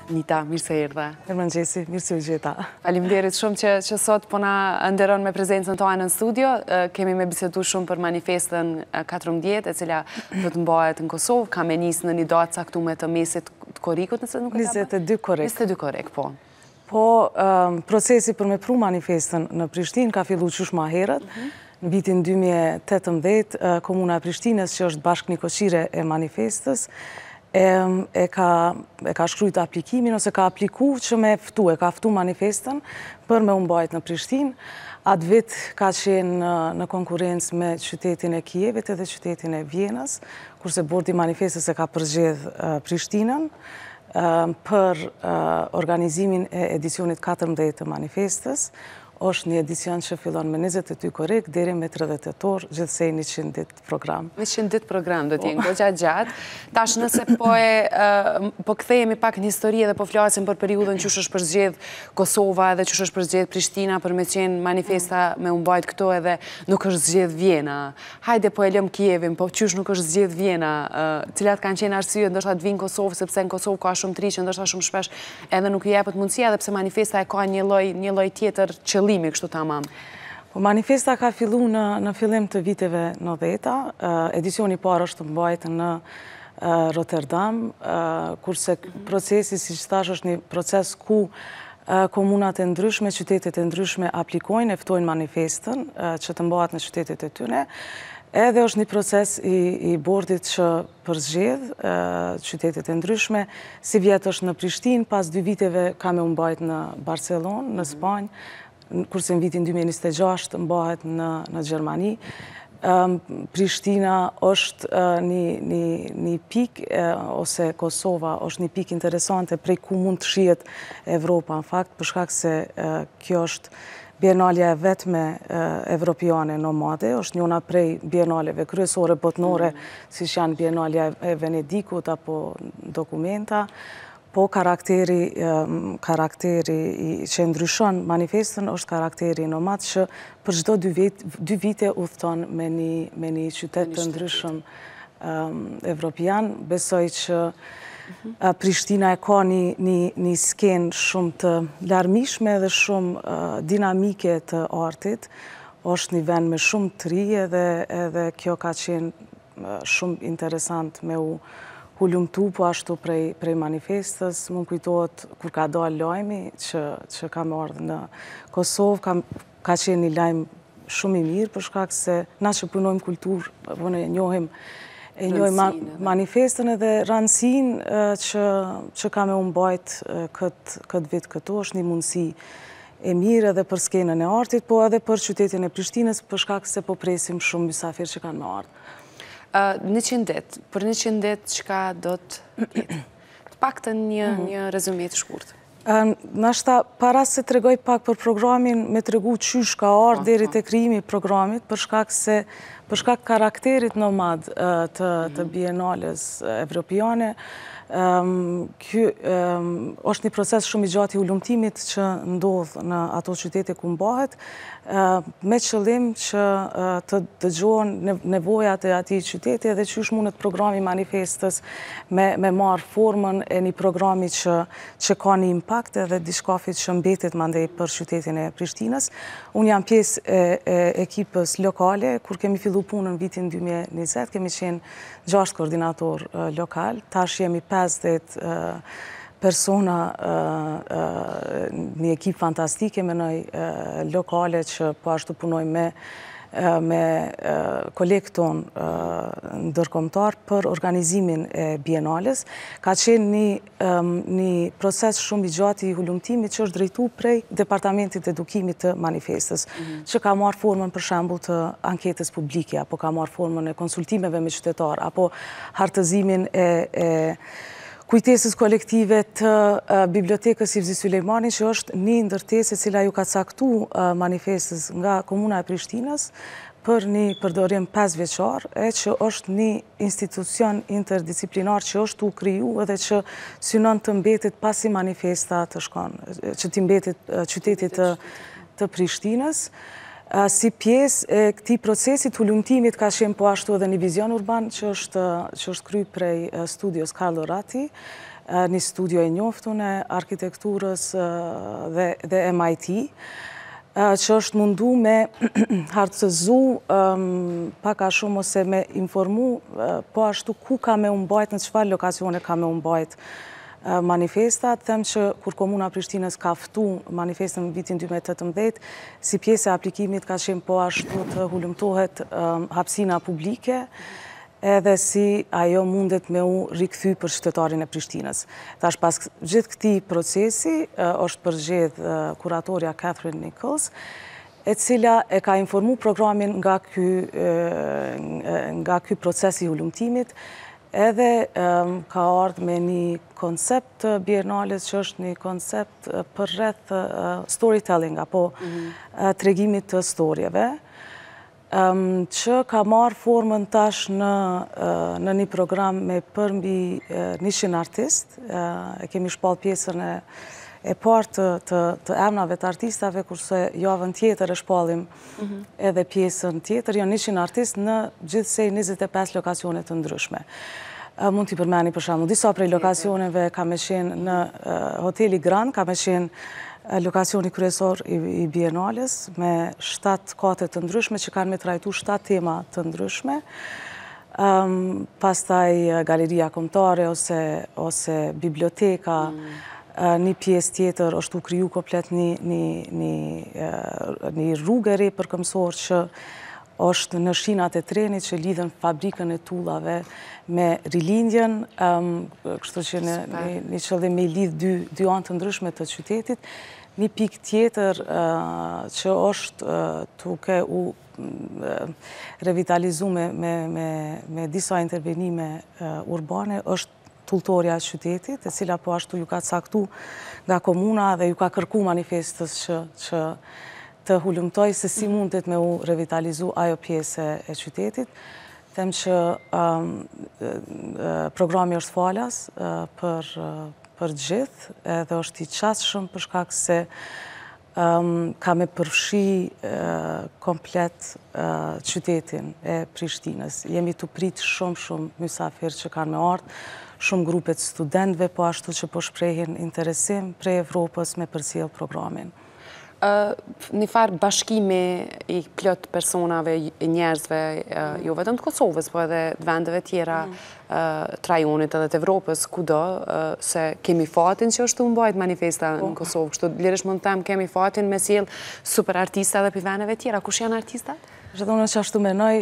Nita, mirë se erdhe. Mirëmëngjesi, mirë se u gjeta. Faleminderit shumë që sot po na nderon me prezencën tonë në studio. Kemi me bisedu shumë për manifestën 14, e cila do të mbahet në Kosovë, ka me nisë në një datë caktuar të mesit të korrikut, nëse nuk e ka. 22 korrekt. 22 korrekt, po. Po, procesi për me pru manifestën në Prishtinë ka fillu qysh ma herët. Në vitin 2018, Komuna e Prishtinës, që është bashkë një koqire e manifestës, e ka shkrujt aplikimin, ose ka apliku që me ftu, e ka ftu manifestën për me umbajt në Prishtinë. Atë vit ka qenë në konkurencë me qytetin e Kijevit edhe qytetin e Vjenës, kurse bordi manifestës e ka përgjedh Prishtinën për organizimin e edicionit 14 të manifestës. Është një edicion që fillon me 22 korrekt deri me 30 tetor, gjithsej 100 ditë program. 100 ditë program do t'jenë gjatë. Tash nëse po kthehemi pak në histori edhe po flasim për periudhën qysh është përzgjedh Kosova edhe qysh është përzgjedh Prishtina për me qenë manifesta me umbajt këto edhe nuk është zgjedh Vjena. Hajde po e lëm Kijevin, po qysh nuk është zgjedh Vjena, cilat kanë qenë arsyet ndoshta të vinë Kosovë, sepse në Kosovë ka shumë tri që ndoshta shumë shpesh edhe nuk i jepet mundësia, edhe pse manifesta e ka një lloj tjetër qëllimi kështu tamam. Po manifesta ka fillu në fillim të viteve 90-ta, edicioni parë është mbajt në Rotterdam, kurse procesi, si që thash, është një proces ku komunat e ndryshme, qytetet e ndryshme aplikojnë, e ftojnë manifestën që të mbahet në qytetet e tyre. Edhe është një proces i bordit që përzgjedh qytetet e ndryshme, si vjetë është në Prishtinë, pas 2 viteve ka me mbajt në Barcelonë, në Spanjë, kurse në vitin 2026 mbahet në Gjermani. Prishtina është një pik, ose Kosova është një pik interesante prej ku mund të shihet Evropa, në fakt, për shkak se kjo është bienalja e vetme evropiane nomade, është njëna prej bienaleve kryesore botnore, si që janë bienalja e Venedikut apo Documenta. Po karakteri që ndryshon manifestën është karakteri nomad që për çdo 2 vite udhton me një qytet të ndryshëm evropian. Besoj që Prishtina e ka një skenë shumë të larmishme dhe shumë dinamike të artit. Është një vend me shumë të ri edhe kjo ka qenë shumë interesant me u lumtu, po ashtu prej manifestës. Më kujtohet kur ka dalë lajmi që ka ardhur në Kosovë, ka qenë një lajm shumë i mirë, për shkak se na që punojmë kulturë, po ne njohim manifestën edhe rëndësinë që ka me umbajt këtë vit këtu. Është një mundësi e mirë edhe për skenën e artit, po edhe për qytetin e Prishtinës, për shkak se po presim shumë mysafirë që kanë me ardhur. 100 ditë, për 100 ditë çka do të jetë? Të paktën një rezume të shkurtër. Nashta para se tregoj pak për programin, me tregu qysh ka ardhur deri te krijimi i programit, për shkak karakterit nomad të bienales evropiane. Ky është një proces shumë i gjatë i ulumtimit që ndodh në ato qytete ku mbahet, me qëllim që të dëgjohen nevojat e atij qyteti edhe qysh mundet programi manifestës me marr formën e një programi që ka një impakt edhe diçkafit që mbetet mandej për qytetin e Prishtinës. Unë jam pjesë e ekipës lokale, kur kemi fillu punën në vitin 2020, kemi qenë 6 koordinator lokal, tash jemi 50 persona, një ekip fantastike me nëj lokale që po ashtu punojmë me kolegët tonë ndërkombëtar për organizimin e bienales. Ka qenë një proces shumë i gjatë i hulumtimit që është drejtu prej Departamentit të Edukimit të manifestës, që ka marrë formën për shembull të anketës publike, apo ka marrë formën e konsultimeve me qytetar, apo hartëzimin e kujtesës kolektive të Bibliotekës Ivzi Sulejmani, që është një ndërtesë e cila ju ka caktu manifestës nga Komuna e Prishtinës për një përdorim 5 vjeçar, e që është një institucion interdisciplinar që është u kriju edhe që synon të mbetet pasi manifesta të shkon, që të mbetet qytetit të Prishtinës. Si pjesë e këtij procesi të ulumtimit ka qenë po ashtu edhe një vizion urban që është kry prej studios Carlo Ratti, një studio e njoftun e arkitekturës dhe MIT, që është mundu me hartëzu pak a shumë ose me informu po ashtu ku ka me umbajt, në çfarë lokacione ka me umbajt manifestat. Them që kur Komuna Prishtinës ka ftu manifestën në vitin 2018, si pjesë e aplikimit ka qenë po ashtu të hulumtohet hapësina publike, edhe si ajo mundet me u rikthy për qytetarin e Prishtinës. Tash pas gjithë këtij procesi është përgjedh kuratorja Catherine Nichols, e cila e ka informu programin nga ky proces i hulumtimit, edhe ka ardhur me një koncept të bienales që është një koncept për rreth storytelling apo tregimit të storjeve, që ka marrë formën tash në një program me përmbi 100 artist. E kemi shpall pjesën e parë të emrave të artistave, kurse javën tjetër e shpallim edhe pjesën tjetër, janë 100 artist në gjithsej 25 lokacione të ndryshme. Mund t'i përmeni për shembull disa prej lokacioneve ka me qenë në Hoteli Grand, ka me qenë lokacioni kryesor i bienales, me 7 kate të ndryshme që kanë me trajtu 7 tema të ndryshme. Pastaj Galeria Kombëtare ose biblioteka, një pjesë tjetër është u kriju komplet një rrugë e re për këmësor që është në shinat e trenit që lidhen fabrikën e tullave me rilindjen, kështu që një qëllim me lidh dy anë të ndryshme të qytetit. Një pikë tjetër që është duke u revitalizu me disa intervenime urbane është tulltoria e qytetit, e cila po ashtu ju ka caktu nga komuna dhe ju ka kërku manifestës që të hulumtoj se si mundet me u revitalizu ajo pjesë e qytetit. Them që programi është falas për gjithë, edhe është i qasshëm për shkak se ka me përfshi komplet qytetin e Prishtinës. Jemi të pritë shumë mysafir që kanë me ardhë, shumë grupet studentëve, po ashtu që po shprehin interesim prej Evropës me përcjell programin. Një farë bashkimi i plot personave, njerëzve, jo vetëm të Kosovës, po edhe të vendeve tjera të rajonit edhe të Evropës, kudo, se kemi fatin që është të mbajt manifesta në Kosovë, kështu lirish mund të them kemi fatin me sjell super artista edhe për vendeve tjera. Kush janë artistat? Shëtonë që ashtu menoj,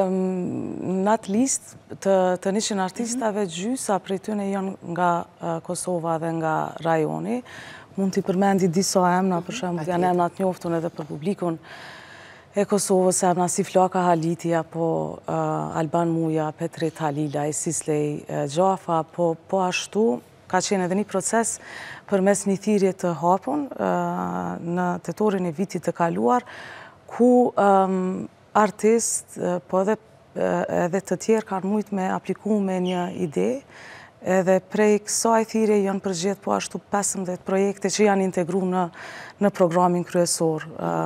në atë list të 100 artistave, gjysa prej tyne janë nga Kosova dhe nga rajoni. Mund t'i përmendi disa emna, për shembull janë emna të njoftun edhe për publikun e Kosovës, emna si Flaka Haliti, apo Alban Muja, Petrit Halila, Sislej Gjafa, po ashtu ka qenë edhe një proces përmes një thirrje të hapun në tetorin e vitit të kaluar, ku artist, po edhe të tjerë kanë mujt me apliku me një ide, edhe prej kësaj thirrje janë përgjedh po ashtu 15 projekte që janë integru në programin kryesor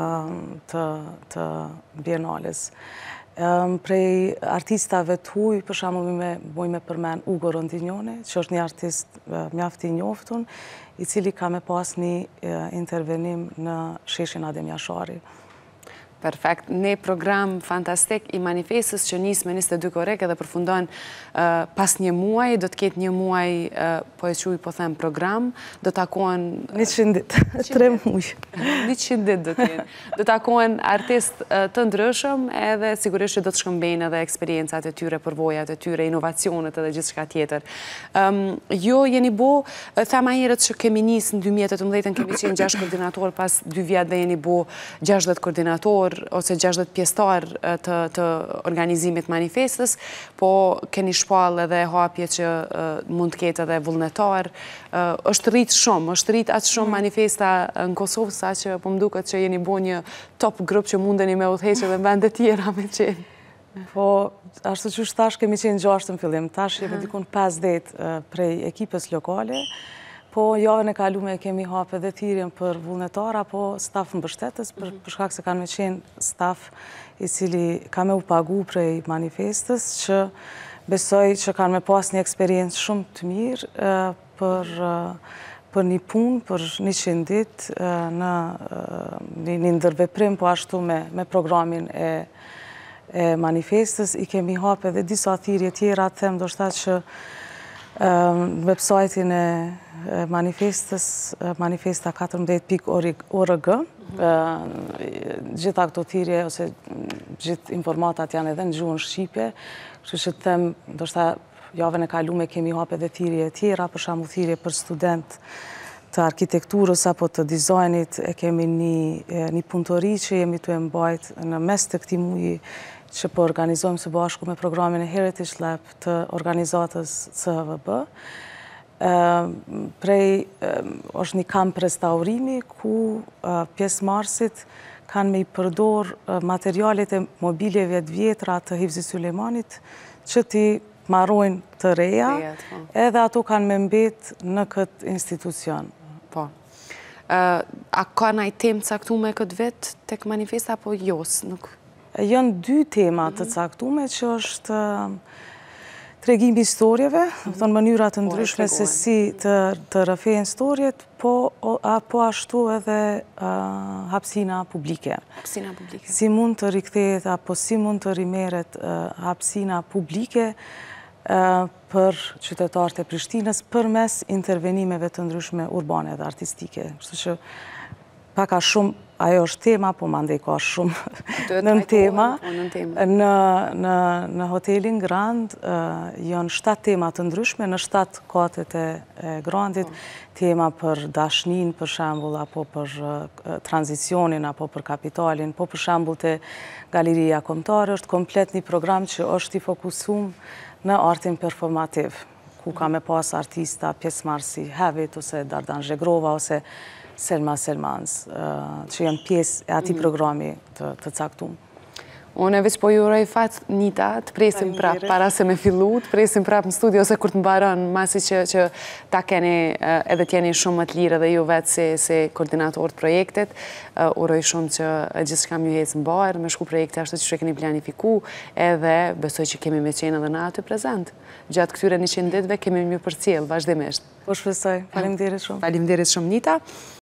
të bienales. Prej artistave të huaj, për shembull me përmend Ugo Rondignone, që është një artist mjaft i njoftun, i cili ka me pas një intervenim në sheshin Adem Jashari. Perfekt. Një program fantastik i manifestës që njës me 22 korek edhe përfundon pas një muaj, do të ketë një muaj, po e quj po them program, do të takohen... 100 dit, 3 muaj. 100 dit do të jenë. Do të takohen artist të ndryshëm edhe sigurisht që do të shkëmbejnë edhe eksperiencat e tyre, përvojat e tyre, inovacionet edhe gjithë shka tjetër. Jo, jeni bo, thema herët që kemi njës në 2018, kemi qenë 6 koordinator, pas 2 vjetëve jeni bo 60 koordinator, ose 60 pjestar të organizimit manifestës, po keni shpall edhe hapje që mund të ketë edhe vullnetar. është rritë atë shumë manifesta në Kosovë, sa që po mduket që jeni bo një top grup që mundeni me udhëheqë edhe në vende tjera me qenë. Po, ashtu që tash kemi qenë 6 në fillim, tash jemi dikun 50 prej ekipës lokale, po javën e kalume kemi hapë edhe thirrjen për vullnetar apo staf mbështetës, për shkak se kanë me qenë staf i cili ka me u pagu prej manifestës, që besoj që kanë me pas një eksperiencë shumë të mirë, për një punë, për 100 ditë në një ndërveprim, po ashtu me programin e manifestës. I kemi hapë edhe disa thirrje tjera, të them ndoshta që në website-in e manifestës, manifesta14.org, gjitha këto thirrje ose gjithë informatat janë edhe në gjuhën shqipe, kështu që të them ndoshta javën e kaluar kemi hapë edhe thirrje tjera, për shembull thirrje për student të arkitekturës apo të dizajnit. E kemi një punëtori që jemi të mbajt në mes të këtij muji që po organizojmë së bashku me programin e Heritage Lab të organizatës CHVB. Është një kamp restaurimi ku pjesëmarrësit kanë me i përdor materialet e mobiljeve të vjetra të Hifzi Sulejmanit që ti marrojnë të reja, edhe ato kanë me mbet në këtë institucion. Po. A ka ndaj temë caktuar këtë vit tek manifesta apo jos? Janë 2 tema të caktuara që është tregimi historieve, në mënyra të ndryshme se si të rrëfejnë historiet, po ashtu edhe hapësina publike. Hapësina publike. Si mund të rikthehet apo si mund të rimerret hapësina publike për qytetarët e Prishtinës përmes intervenimeve të ndryshme urbane dhe artistike. Kështu që pak a shumë ajo është tema, po mandej ka shumë nën tema. Në hotelin Grand janë 7 tema të ndryshme në 7 katet e Grandit, tema për dashnin, për shembull, apo për tranzicionin, apo për kapitalin, po për shembull te Galeria Kombëtare është komplet një program që është i fokusuar në artin performativ, ku ka me pas artista pjesëmarrës si Havit, ose Dardan Zhegrova, ose Selma Selmans, që janë pjesë e atij programi të caktuar. Unë veç po ju uroj fat Nita, të presim prap para se me fillu, të presim prap në studio ose kur të mbaron, masi që ta keni edhe t'jeni shumë më të lirë edhe ju vetë se koordinator të projektit. Uroj shumë që gjithçka ju ecë mbar, me shku projekte ashtu që keni planifiku, edhe besoj që kemi me qenë edhe në aty prezent. Gjatë këtyre 100 ditëve kemi më përcjell vazhdimisht. Po shpresoj. Faleminderit shumë. Faleminderit shumë Nita.